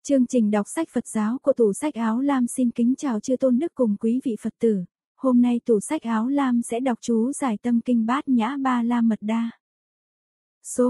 Chương trình đọc sách Phật giáo của Tủ Sách Áo Lam xin kính chào chư tôn đức cùng quý vị Phật tử. Hôm nay Tủ Sách Áo Lam sẽ đọc chú giải tâm kinh Bát Nhã Ba La Mật Đa. Số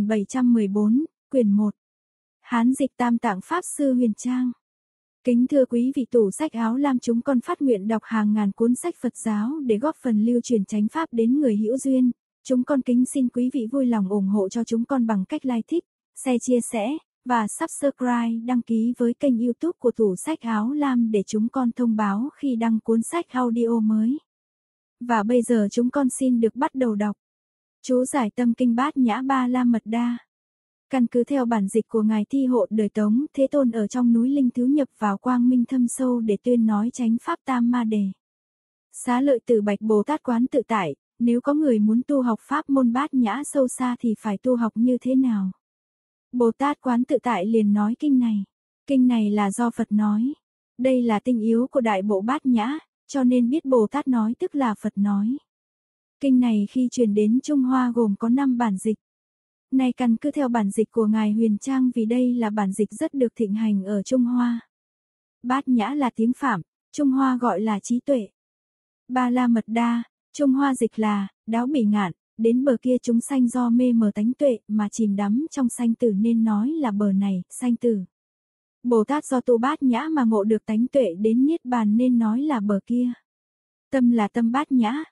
1714, quyển 1. Hán dịch Tam Tạng Pháp Sư Huyền Trang. Kính thưa quý vị Tủ Sách Áo Lam, chúng con phát nguyện đọc hàng ngàn cuốn sách Phật giáo để góp phần lưu truyền chánh pháp đến người hữu duyên. Chúng con kính xin quý vị vui lòng ủng hộ cho chúng con bằng cách like thích, share chia sẻ và subscribe đăng ký với kênh YouTube của Tủ Sách Áo Lam để chúng con thông báo khi đăng cuốn sách audio mới. Và bây giờ chúng con xin được bắt đầu đọc. Chú giải tâm kinh Bát Nhã Ba La Mật Đa. Căn cứ theo bản dịch của Ngài Thi Hộ đời Tống Thế Tôn ở trong núi Linh Thứ nhập vào quang minh thâm sâu để tuyên nói chánh pháp Tam Ma Đề. Xá Lợi Tử bạch Bồ Tát Quán Tự Tại, nếu có người muốn tu học pháp môn Bát Nhã sâu xa thì phải tu học như thế nào? Bồ Tát Quán Tự Tại liền nói kinh này. Kinh này là do Phật nói. Đây là tinh yếu của đại bộ Bát Nhã, cho nên biết Bồ Tát nói tức là Phật nói. Kinh này khi truyền đến Trung Hoa gồm có 5 bản dịch. Nay căn cứ theo bản dịch của Ngài Huyền Trang vì đây là bản dịch rất được thịnh hành ở Trung Hoa. Bát Nhã là tiếng Phạm, Trung Hoa gọi là trí tuệ. Ba La Mật Đa, Trung Hoa dịch là đáo bỉ ngạn, đến bờ kia chúng sanh do mê mờ tánh tuệ mà chìm đắm trong sanh tử nên nói là bờ này, sanh tử. Bồ Tát do tu Bát Nhã mà ngộ được tánh tuệ đến Niết Bàn nên nói là bờ kia. Tâm là tâm Bát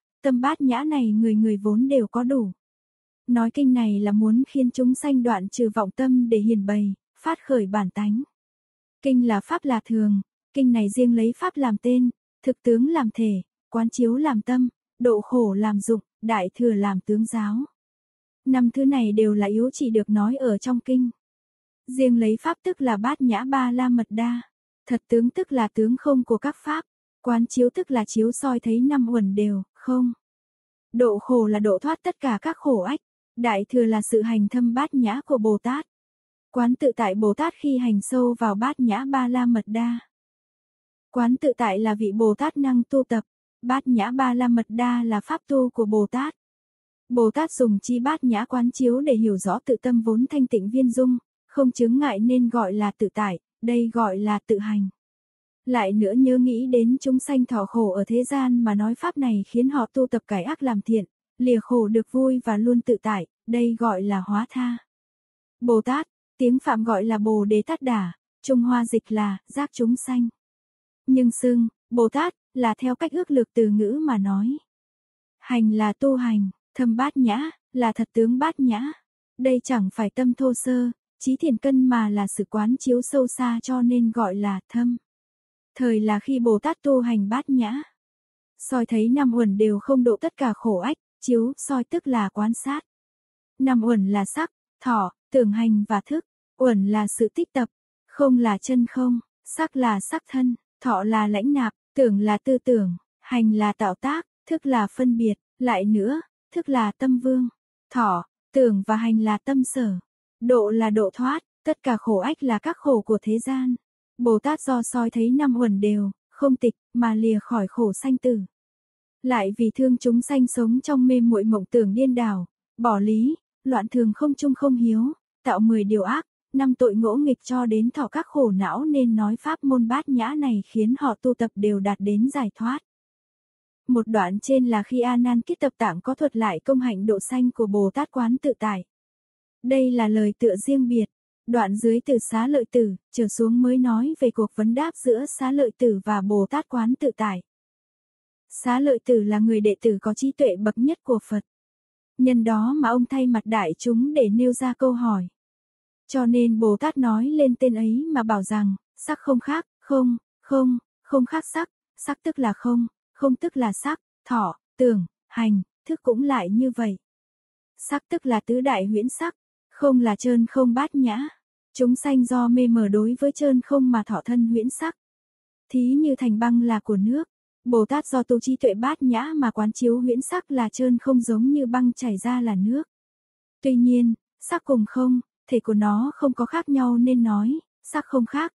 Nhã này người người vốn đều có đủ. Nói kinh này là muốn khiến chúng sanh đoạn trừ vọng tâm để hiển bày, phát khởi bản tánh. Kinh là pháp là thường, kinh này riêng lấy pháp làm tên, thực tướng làm thể, quán chiếu làm tâm, độ khổ làm dụng, đại thừa làm tướng giáo. 5 thứ này đều là yếu chỉ được nói ở trong kinh. Riêng lấy pháp tức là Bát Nhã Ba La Mật Đa, thật tướng tức là tướng không của các pháp, quán chiếu tức là chiếu soi thấy 5 uẩn đều, không. Độ khổ là độ thoát tất cả các khổ ách, đại thừa là sự hành thâm Bát Nhã của Bồ Tát. Quán tự tại Bồ Tát khi hành sâu vào Bát Nhã Ba La Mật Đa. Quán tự tại là vị Bồ Tát năng tu tập. Bát Nhã Ba La Mật Đa là pháp tu của Bồ Tát. Bồ Tát dùng chi Bát Nhã quán chiếu để hiểu rõ tự tâm vốn thanh tịnh viên dung, không chướng ngại nên gọi là tự tại, đây gọi là tự hành. Lại nữa nhớ nghĩ đến chúng sanh thọ khổ ở thế gian mà nói pháp này khiến họ tu tập cải ác làm thiện, lìa khổ được vui và luôn tự tại, đây gọi là hóa tha. Bồ Tát, tiếng Phạm gọi là Bồ Đề Tát Đà, Trung Hoa dịch là giác chúng sanh. Nhưng xưng Bồ Tát là theo cách ước lược từ ngữ mà nói. Hành là tu hành, thâm Bát Nhã là thật tướng Bát Nhã. Đây chẳng phải tâm thô sơ, trí thiền cân mà là sự quán chiếu sâu xa cho nên gọi là thâm. Thời là khi Bồ Tát tu hành Bát Nhã, soi thấy 5 uẩn đều không độ tất cả khổ ách, chiếu soi tức là quan sát. 5 uẩn là sắc, thọ, tưởng hành và thức. Uẩn là sự tích tập, không là chân không, sắc là sắc thân, thọ là lãnh nạp, tưởng là tư tưởng, hành là tạo tác, thức là phân biệt, lại nữa, thức là tâm vương, thọ, tưởng và hành là tâm sở, độ là độ thoát, tất cả khổ ách là các khổ của thế gian. Bồ Tát do soi thấy 5 uẩn đều, không tịch, mà lìa khỏi khổ sanh tử. Lại vì thương chúng sanh sống trong mê muội mộng tưởng điên đảo, bỏ lý, loạn thường không trung không hiếu, tạo 10 điều ác, 5 tội ngỗ nghịch cho đến thọ các khổ não nên nói pháp môn Bát Nhã này khiến họ tu tập đều đạt đến giải thoát. Một đoạn trên là khi A Nan Kiết Tập Tạng có thuật lại công hạnh độ sanh của Bồ Tát Quán Tự Tại. Đây là lời tựa riêng biệt. Đoạn dưới từ Xá Lợi Tử trở xuống mới nói về cuộc vấn đáp giữa Xá Lợi Tử và Bồ Tát Quán Tự Tại. Xá Lợi Tử là người đệ tử có trí tuệ bậc nhất của Phật. Nhân đó mà ông thay mặt đại chúng để nêu ra câu hỏi. Cho nên Bồ Tát nói lên tên ấy mà bảo rằng, sắc không khác, không khác sắc, sắc tức là không, không tức là sắc, thọ, tưởng, hành, thức cũng lại như vậy. Sắc tức là tứ đại huyễn sắc, không là trơn không Bát Nhã. Chúng sanh do mê mờ đối với trơn không mà thọ thân huyễn sắc. Thí như thành băng là của nước. Bồ Tát do tu trí tuệ Bát Nhã mà quán chiếu huyễn sắc là trơn không giống như băng chảy ra là nước. Tuy nhiên, sắc cùng không, thể của nó không có khác nhau nên nói, sắc không khác,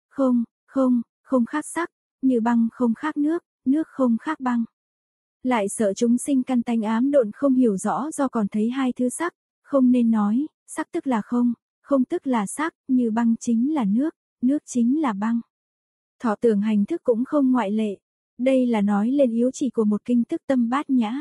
không khác sắc, như băng không khác nước, nước không khác băng. Lại sợ chúng sinh căn tánh ám độn không hiểu rõ do còn thấy hai thứ sắc, không nên nói, sắc tức là không tức là sắc, như băng chính là nước, nước chính là băng. Thọ tưởng hành thức cũng không ngoại lệ. Đây là nói lên yếu chỉ của một kinh tức tâm bát nhã.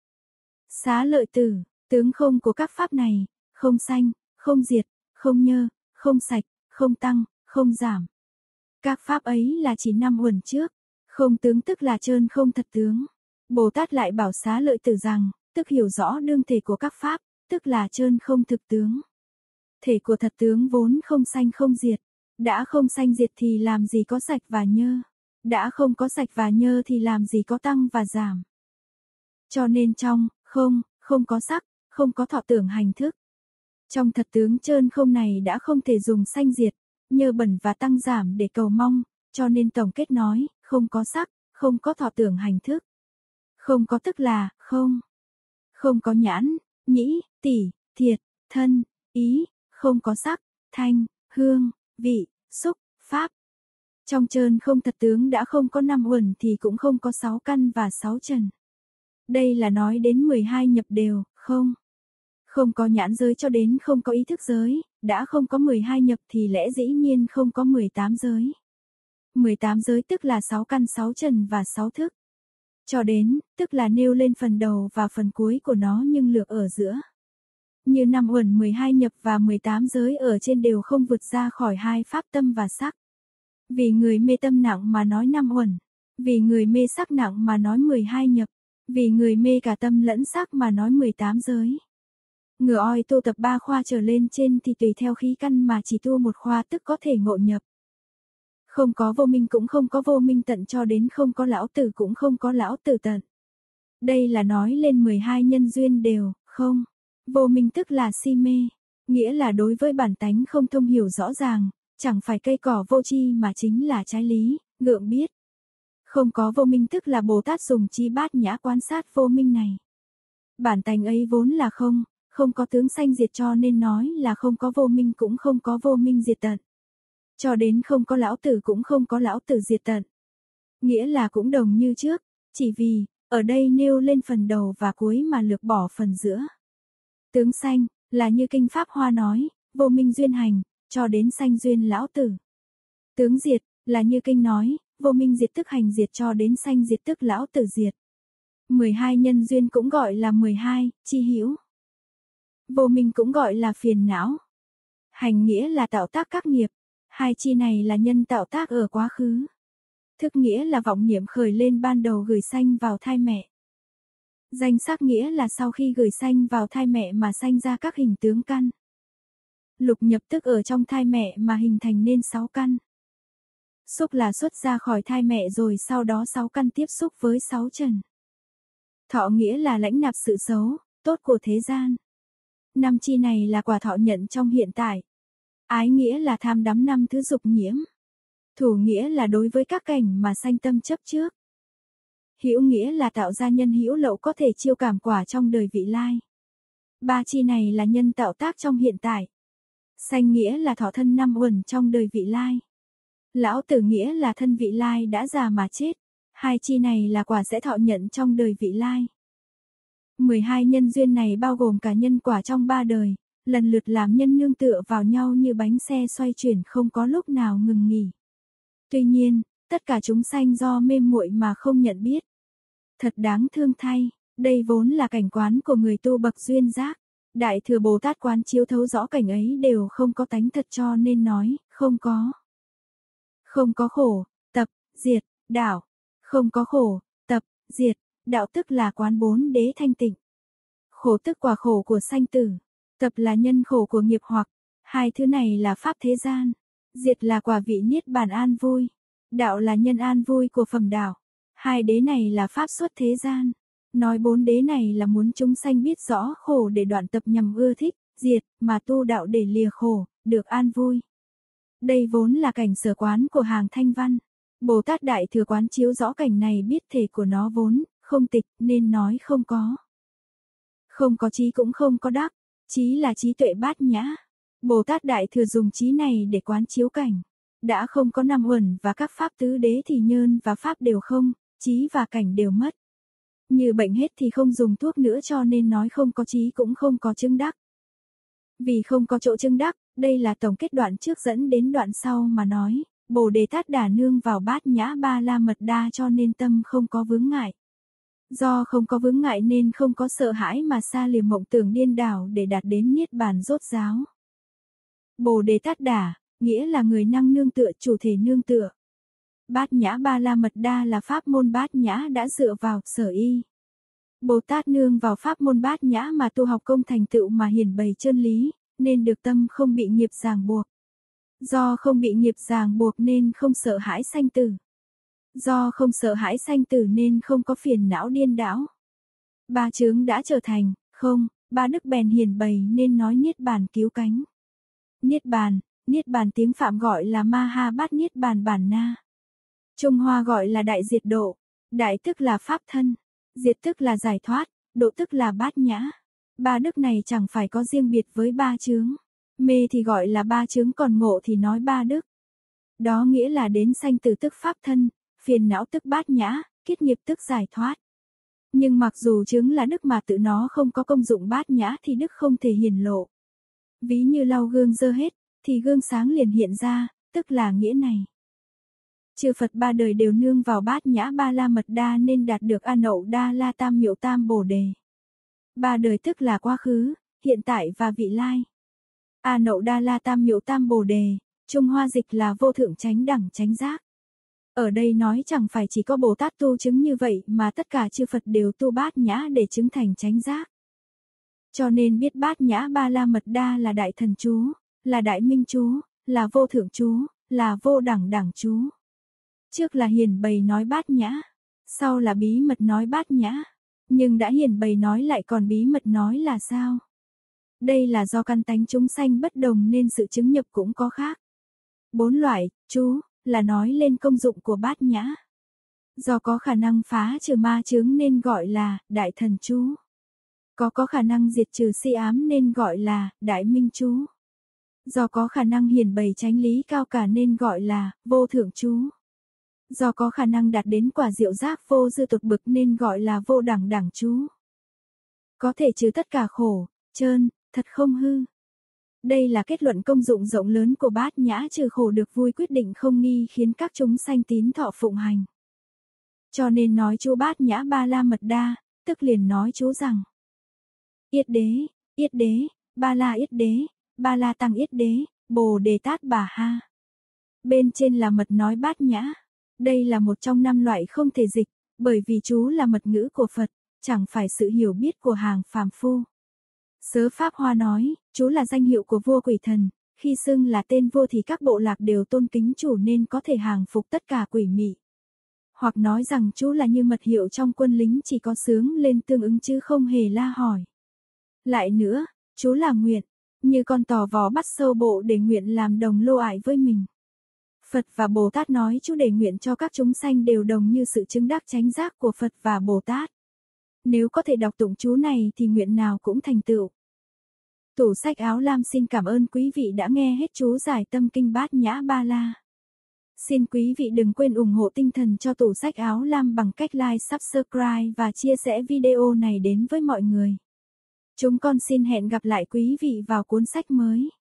Xá lợi tử, tướng không của các pháp này, không sanh, không diệt, không nhơ, không sạch, không tăng, không giảm. Các pháp ấy là chỉ năm uẩn trước, không tướng tức là trơn không thật tướng. Bồ Tát lại bảo xá lợi tử rằng, tức hiểu rõ đương thể của các pháp, tức là trơn không thực tướng. Thể của thật tướng vốn không sanh không diệt, đã không sanh diệt thì làm gì có sạch và nhơ, đã không có sạch và nhơ thì làm gì có tăng và giảm. Cho nên trong không có sắc, không có thọ tưởng hành thức. Trong thật tướng trơn không này đã không thể dùng sanh diệt, nhơ bẩn và tăng giảm để cầu mong, cho nên tổng kết nói, không có sắc, không có thọ tưởng hành thức. Không có tức là không. Không có nhãn, nhĩ, tỷ, thiệt, thân, ý, không có sắc, thanh, hương, vị, xúc, pháp. Trong trơn không thật tướng đã không có 5 uẩn thì cũng không có 6 căn và 6 trần. Đây là nói đến 12 nhập đều, không. Không có nhãn giới cho đến không có ý thức giới, đã không có 12 nhập thì lẽ dĩ nhiên không có 18 giới. 18 giới tức là 6 căn 6 trần và 6 thức. Cho đến, tức là nêu lên phần đầu và phần cuối của nó nhưng lược ở giữa. Như 5 uẩn 12 nhập và 18 giới ở trên đều không vượt ra khỏi hai pháp tâm và sắc. Vì người mê tâm nặng mà nói 5 uẩn, vì người mê sắc nặng mà nói 12 nhập, vì người mê cả tâm lẫn sắc mà nói 18 giới. Ngửa oi tu tập 3 khoa trở lên trên thì tùy theo khí căn mà chỉ tu một khoa tức có thể ngộ nhập. Không có vô minh cũng không có vô minh tận cho đến không có lão tử cũng không có lão tử tận. Đây là nói lên 12 nhân duyên đều, không. Vô minh tức là si mê, nghĩa là đối với bản tánh không thông hiểu rõ ràng, chẳng phải cây cỏ vô tri mà chính là trái lý, ngượng biết. Không có vô minh tức là Bồ Tát dùng chi bát nhã quan sát vô minh này. Bản tánh ấy vốn là không, không có tướng sanh diệt cho nên nói là không có vô minh cũng không có vô minh diệt tận. Cho đến không có lão tử cũng không có lão tử diệt tận. Nghĩa là cũng đồng như trước, chỉ vì, ở đây nêu lên phần đầu và cuối mà lược bỏ phần giữa. Tướng sanh, là như kinh Pháp Hoa nói, vô minh duyên hành, cho đến sanh duyên lão tử. Tướng diệt, là như kinh nói, vô minh diệt tức hành diệt cho đến sanh diệt tức lão tử diệt. 12 nhân duyên cũng gọi là 12, chi hữu. Vô minh cũng gọi là phiền não. Hành nghĩa là tạo tác các nghiệp. Hai chi này là nhân tạo tác ở quá khứ. Thức nghĩa là vọng niệm khởi lên ban đầu gửi sanh vào thai mẹ. Danh sắc nghĩa là sau khi gửi sanh vào thai mẹ mà sanh ra các hình tướng căn. Lục nhập tức ở trong thai mẹ mà hình thành nên 6 căn. Xúc là xuất ra khỏi thai mẹ rồi sau đó 6 căn tiếp xúc với 6 trần. Thọ nghĩa là lãnh nạp sự xấu, tốt của thế gian. 5 chi này là quả thọ nhận trong hiện tại. Ái nghĩa là tham đắm 5 thứ dục nhiễm. Thủ nghĩa là đối với các cảnh mà sanh tâm chấp trước. Hữu nghĩa là tạo ra nhân hữu lậu có thể chiêu cảm quả trong đời vị lai. 3 chi này là nhân tạo tác trong hiện tại. Sanh nghĩa là thọ thân 5 uẩn trong đời vị lai. Lão tử nghĩa là thân vị lai đã già mà chết. 2 chi này là quả sẽ thọ nhận trong đời vị lai. 12 nhân duyên này bao gồm cả nhân quả trong 3 đời, lần lượt làm nhân nương tựa vào nhau như bánh xe xoay chuyển không có lúc nào ngừng nghỉ. Tuy nhiên, tất cả chúng sanh do mê muội mà không nhận biết. Thật đáng thương thay, đây vốn là cảnh quán của người tu bậc duyên giác. Đại thừa Bồ Tát quán chiếu thấu rõ cảnh ấy đều không có tánh thật cho nên nói, không có. Không có khổ, tập, diệt, đạo. Không có khổ, tập, diệt, đạo tức là quán 4 đế thanh tịnh. Khổ tức quả khổ của sanh tử. Tập là nhân khổ của nghiệp hoặc. Hai thứ này là pháp thế gian. Diệt là quả vị niết bàn an vui. Đạo là nhân an vui của phẩm đạo. Hai đế này là pháp xuất thế gian. Nói 4 đế này là muốn chúng sanh biết rõ khổ để đoạn tập nhằm ưa thích, diệt, mà tu đạo để lìa khổ, được an vui. Đây vốn là cảnh sở quán của hàng thanh văn. Bồ Tát Đại Thừa quán chiếu rõ cảnh này biết thể của nó vốn, không tịch nên nói không có. Không có trí cũng không có đắc, trí là trí tuệ bát nhã. Bồ Tát Đại Thừa dùng trí này để quán chiếu cảnh. Đã không có 5 uẩn và các pháp tứ đế thì nhân và pháp đều không, trí và cảnh đều mất. Như bệnh hết thì không dùng thuốc nữa cho nên nói không có trí cũng không có chứng đắc. Vì không có chỗ chứng đắc, Đây là tổng kết đoạn trước dẫn đến đoạn sau mà nói, Bồ Đề Tát Đà nương vào Bát Nhã Ba La Mật Đa cho nên tâm không có vướng ngại. Do không có vướng ngại nên không có sợ hãi mà xa lìa mộng tưởng điên đảo để đạt đến niết bàn rốt ráo. Bồ Đề Tát Đà, nghĩa là người năng nương tựa, chủ thể nương tựa. Bát Nhã Ba La Mật Đa là pháp môn Bát Nhã đã dựa vào sở y. Bồ Tát nương vào pháp môn Bát Nhã mà tu học công thành tựu mà hiển bày chân lý, nên được tâm không bị nghiệp ràng buộc. Do không bị nghiệp ràng buộc nên không sợ hãi sanh tử. Do không sợ hãi sanh tử nên không có phiền não điên đảo. Ba chướng đã trở thành, không, ba đức bèn hiển bày nên nói niết bàn cứu cánh. Niết bàn tiếng Phạm gọi là Ma Ha Bát Niết Bàn Bản Na. Trung Hoa gọi là đại diệt độ, đại tức là pháp thân, diệt tức là giải thoát, độ tức là bát nhã. Ba đức này chẳng phải có riêng biệt với ba chướng. Mê thì gọi là ba chướng còn ngộ thì nói ba đức. Đó nghĩa là đến sanh tử tức pháp thân, phiền não tức bát nhã, kiết nghiệp tức giải thoát. Nhưng mặc dù chướng là đức mà tự nó không có công dụng bát nhã thì đức không thể hiển lộ. Ví như lau gương dơ hết, thì gương sáng liền hiện ra, tức là nghĩa này. Chư Phật ba đời đều nương vào Bát Nhã Ba La Mật Đa nên đạt được A Nậu Đa La Tam Miệu Tam Bồ Đề. Ba đời tức là quá khứ, hiện tại và vị lai. A Nậu Đa La Tam Miệu Tam Bồ Đề, Trung Hoa dịch là vô thượng chánh đẳng chánh giác. Ở đây nói chẳng phải chỉ có Bồ Tát tu chứng như vậy mà tất cả chư Phật đều tu Bát Nhã để chứng thành chánh giác. Cho nên biết Bát Nhã Ba La Mật Đa là đại thần chú, là đại minh chú, là vô thượng chú, là vô đẳng đẳng chú. Trước là hiển bày nói bát nhã, sau là bí mật nói bát nhã, nhưng đã hiển bày nói lại còn bí mật nói là sao? Đây là do căn tánh chúng sanh bất đồng nên sự chứng nhập cũng có khác. 4 loại, chú, là nói lên công dụng của bát nhã. Do có khả năng phá trừ ma chướng nên gọi là đại thần chú. Có khả năng diệt trừ si ám nên gọi là đại minh chú. Do có khả năng hiển bày chánh lý cao cả nên gọi là vô thượng chú. Do có khả năng đạt đến quả diệu giác vô dư tột bực nên gọi là vô đẳng đẳng chú. Có thể trừ tất cả khổ, trơn, thật không hư. Đây là kết luận công dụng rộng lớn của bát nhã trừ khổ được vui quyết định không nghi khiến các chúng sanh tín thọ phụng hành. Cho nên nói chú Bát Nhã Ba La Mật Đa, tức liền nói chú rằng Yết đế, Ba La Yết đế, Ba La Tăng Yết đế, Bồ Đề Tát Bà Ha. Bên trên là mật nói bát nhã. Đây là một trong 5 loại không thể dịch, bởi vì chú là mật ngữ của Phật, chẳng phải sự hiểu biết của hàng phàm phu. Sớ Pháp Hoa nói, chú là danh hiệu của vua quỷ thần, khi xưng là tên vua thì các bộ lạc đều tôn kính chủ nên có thể hàng phục tất cả quỷ mị. Hoặc nói rằng chú là như mật hiệu trong quân lính chỉ có xướng lên tương ứng chứ không hề la hỏi. Lại nữa, chú là nguyện, như con tò vò bắt sâu bộ để nguyện làm đồng lô ải với mình. Phật và Bồ Tát nói chú để nguyện cho các chúng sanh đều đồng như sự chứng đắc chánh giác của Phật và Bồ Tát. Nếu có thể đọc tụng chú này thì nguyện nào cũng thành tựu. Tủ sách áo lam xin cảm ơn quý vị đã nghe hết chú giải tâm kinh Bát Nhã Ba La. Xin quý vị đừng quên ủng hộ tinh thần cho tủ sách áo lam bằng cách like, subscribe và chia sẻ video này đến với mọi người. Chúng con xin hẹn gặp lại quý vị vào cuốn sách mới.